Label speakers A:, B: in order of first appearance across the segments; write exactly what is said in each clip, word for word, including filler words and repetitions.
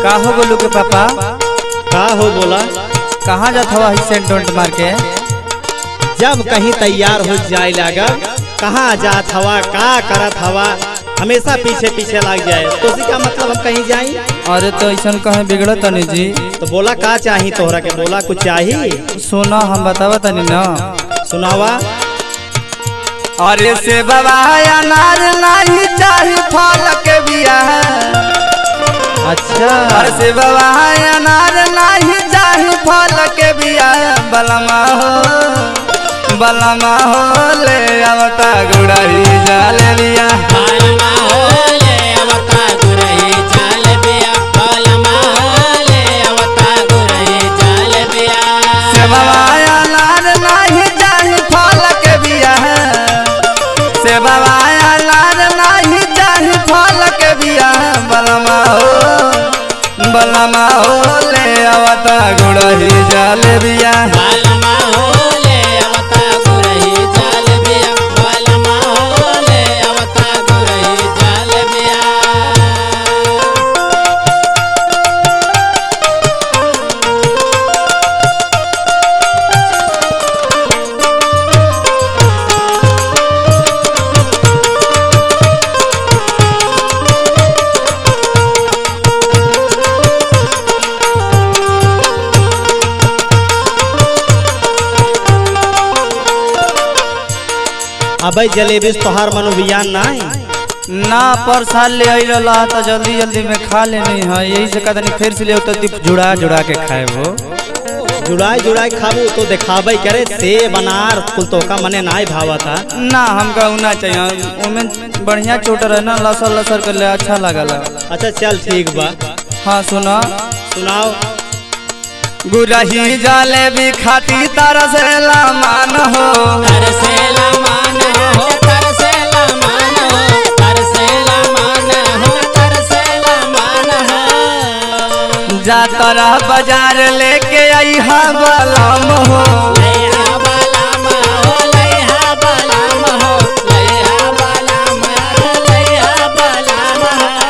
A: का हो गोलू के पापा?
B: का हो बोला?
A: कहाँ जात हवा सेंट डोंट मार के?
B: जब कहीं तैयार हो जाए लगा कहाँ जात हवा का करत हवा हमेशा पीछे पीछे लग जाए तो का मतलब हम कहीं जाई?
A: अरे तो ऐसा कहीं बिगड़ तनी जी।
B: तो बोला का चाही तोहरा के? बोला कुछ चाही?
A: सुना हम बतावा तनी ना।
B: सुनावा।
A: अरे से बाबा अनार नहीं चाही फल के बिया।
B: अच्छा।
A: अरे से बाबा अनार नहीं चाही फल के बिया। बलमा हो बलमा हो ले आवता गुड़ाई जाल बिया।
C: बलमा हो ले आवता गुड़ाई जाल बिया। बलमा हो ले आवता गुड़ाई जाल बिया।
A: से बाबा अनार नहीं चाही फल के बिया। से बाबा अनार नहीं चाही फल के बिया। बलमा हो बलमा हो ले आवता गुड़ाई जाल बिया।
C: बलमा हो ले आवता गुड़ाई जाल बिया। बलमा हो ले आवता गुड़ाई जाल बिया।
B: अबे जलेबी तोहार मनोविज्ञान नहीं
A: ना पर साल ले आई रहा तो जल्दी जल्दी में खा लेनी है। यही से कहते नहीं फिर से ले तो दीप जुड़ा जुड़ा के खाए वो
B: जुड़ाई जुड़ाई खाबू तो दिखाबे करे से बनार कुल तो का मने नाई भावा था
A: ना। हमका उना चाहिए उमें बढ़िया चोट रहे ना लसर लसर कर ले अच्छा लगल।
B: अच्छा चल ठीक बा।
A: हाँ सुना
B: सुनाओ।
A: गुरही जलेबी खाती तरसेला मान हो।
C: तरसेला मान हो। तरसेला मान हो। तरसेला मान हो। तरसेला मान हो।
A: जातरा बाजार लेके आई हा बलम हो।
C: लैहा बलम हो। लैहा बलम हो। लैहा बलम हो। लैहा बलम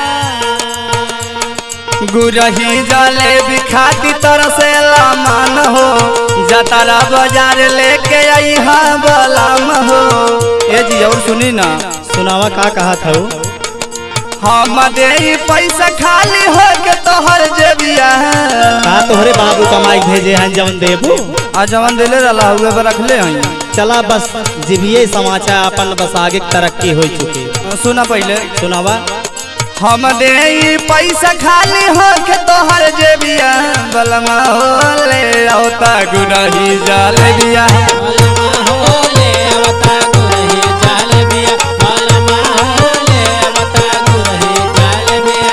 C: हो।
A: गुरही जलेबी खाती तरसेला मान हो। जातरा बाजार लेके आई हा बलम हो। ए जी और सुनी ना।
B: सुनावा का कहा था?
A: हम दे पैसा खाली हो के तोहर जेबिया।
B: का तोहरे बाबू कमाई भेजे हैं जवन देबू?
A: आ जवन दिले रला हुए पर रख ले आई।
B: चला बस जीविये समाचार अपन बस आगे तरक्की हो चुकी।
A: सुना पहले।
B: सुनावा।
A: हम दे पैसा खाली हो के तोहर जेबिया। बलमा हो ले आवता गुरही जाल बिया।
C: बलमा हो ले आवता गुरही जाल बिया। बलमा हो ले आवता गुरही जाल बिया।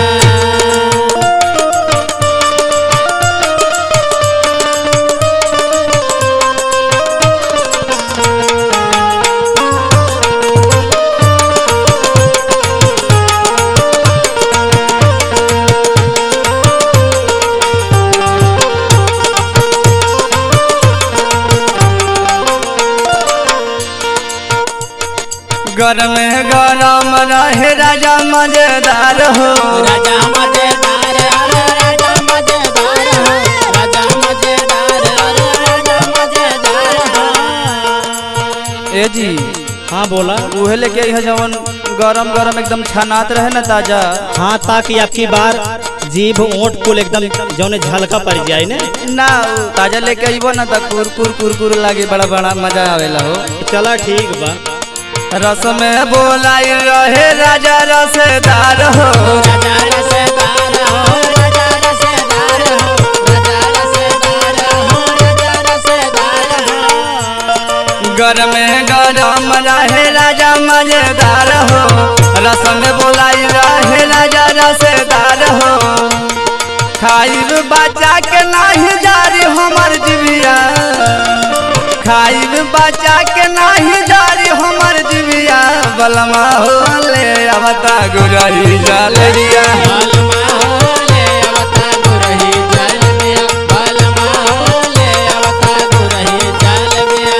A: गरम गरम रहे राजा मजेदार हो।
C: राजा मजेदार राजा मजेदार हो। राजा मजेदार राजा मजेदार हो।
A: ए जी
B: हाँ बोला।
A: उहे लेके आई है जवन गरम गरम एकदम छनात रहे ना ताजा।
B: हाँ ताकि आपकी बार जीभ ओंठ कुल एकदम जौने झलका पड़ जाए ने
A: ना ताजा लेके आइबो ना तो कुर कुर कुर कुर लागे बड़ा बड़ा मजा आवेला हो।
B: चला ठीक बा।
A: रस में बोलाई रहे राजा रसेदार हो।
C: राजा रसेदार हो। राजा रसेदार हो। राजा रसेदार हो। राजा रसेदार हो।
A: गरम गरम रहे राजा मजेदार हो। रस में बोलाई रहे राजा रसेदार हो। खाइब बचा के नहीं जारी हमर जीविया। खाइब बचा के नहीं जारी हमर जीविया। बलमा हो ले आवता गुरही जाल बिया।
C: बलमा हो ले आवता गुरही जाल बिया। बलमा हो ले आवता गुरही जाल बिया।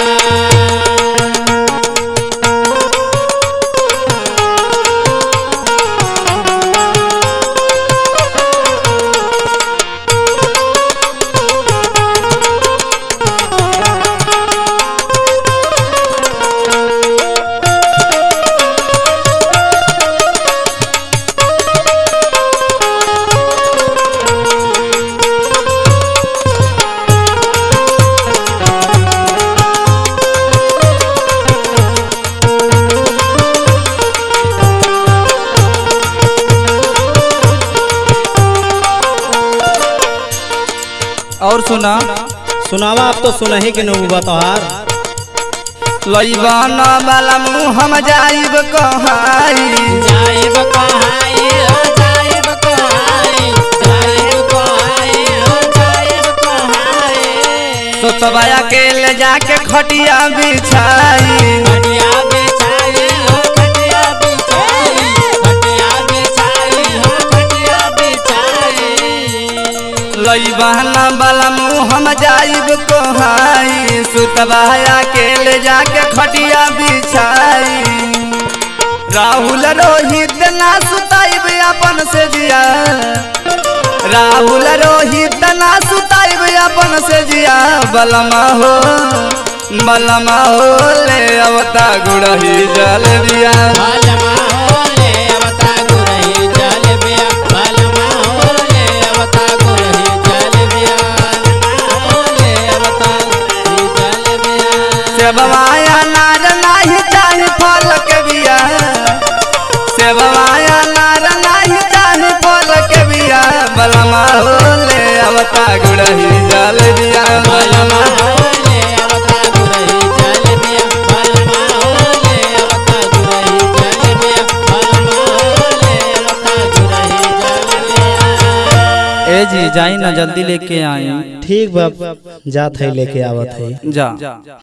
A: और सुना
B: सुनावा अब तो सुना ही के नुबा तोहार।
A: लइबाना वाला मुँह हम जाइब कहाई
C: जाइब कहाई हो जाइब कहाई जाइब कहाई हो जाइब कहाई
A: सुतवा अकेले जाके खटिया बिछाई
C: खटिया बिछाई हो खटिया बिछाई खटिया बिछाई हो खटिया बिछाई
A: लइबाना वाला मुँह हम जाइब कहाई सुतवा अकेले जाके खटिया बिछाई राहुल रोहित ना सुताइब अपन से जिया राहुल रोहित ना सुताइब अपन से जिया बलमा हो बलमा हो ले अवता गुड़ही जल दिया
C: बलमा हो ले अवता गुरही जल बिया बलमा हो ले अवता गुरही जल बिया बलमा हो ले अवता गुरही जल बिया
A: सेववाया नार नाही चाहे फल के बिया सेववाया नार नाही चाहे फल के बिया बलमा हो ले अवता गुड़ही जल दिया
C: बलमा हो ले अवता गुरही जल बिया बलमा हो ले अवता गुरही जल बिया बलमा हो ले अवता गुरही जल बिया।
A: ए जी जाई ना जल्दी लेके आई
B: ठीक बाप जात है लेके आवत है।
A: जा